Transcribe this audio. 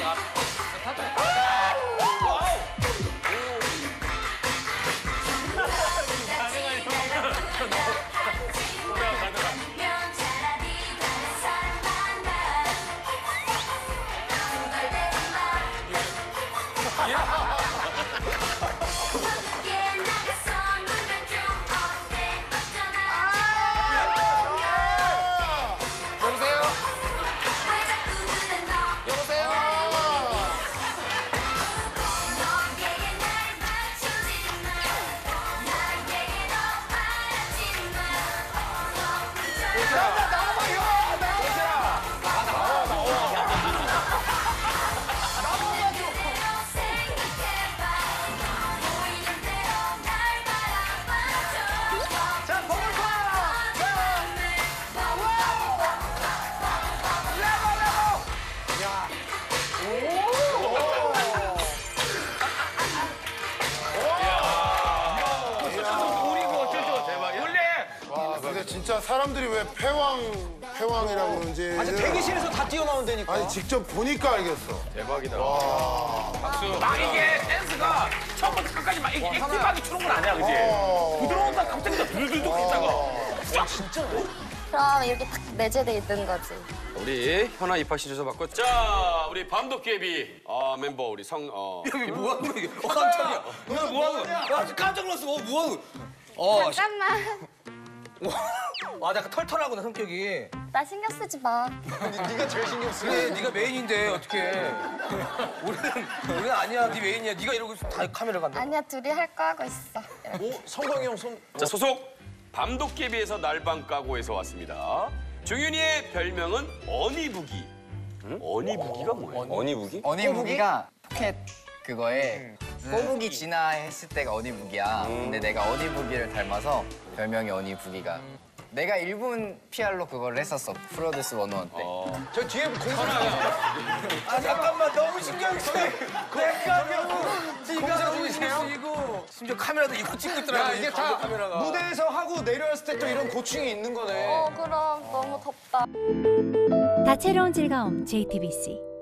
진짜 사람들이 왜 패왕이라고 그러는지. 아니 대기실에서 다 뛰어나온다니까. 아니 직접 보니까 알겠어. 대박이다. 박수. 막 이게 댄스가 처음부터 끝까지 막 이게 액티브하게 추는 건 아니야, 그지? 부드러운다 갑자기 둘둘둘 했다가. 진짜? 그럼 이렇게 딱 내재돼 있는 거지. 우리 현아 입학실에서 바꿨. 자, 우리 밤도깨비 멤버 우리 여기 뭐 하는 거야 이게? 깜짝이야. 너 뭐 하는 거야? 야, 깜짝 놀랐어. 뭐 하는 거야? 잠깐만. 와, 약간 털털하구나 성격이. 나 신경 쓰지 마. 네가 제일 신경 쓰. 그래, 네가 메인인데 어떡해. 우리는 아니야, 네 메인이야. 네가 이러고 있으면 다 카메라 간다. 아니야, 둘이 할 거 하고 있어. 오, 성광이 형 손. 자, 소속 밤도깨비에서 날방 까고에서 왔습니다. 종윤이의 별명은 어니부기. 응? 어니부기가 뭐예요? 어니부기? 어니부기가 포켓 그거에 꼬부기 진화 했을 때가 어니부기야. 근데 내가 어니부기를 닮아서 별명이 어니부기가. 내가 일본 PR로 그걸 했었어. 프로듀스 101 때. 저 뒤에 아, 잠깐만. 너무 신경 쓰여. 공사 중이세요? 심지어 카메라도 이거 찍고 있더라고. 이게 다 카메라가. 무대에서 하고 내려왔을 때 또 이런 고충이 있는 거네. 그럼 너무 덥다. 다채로운 즐거움 JTBC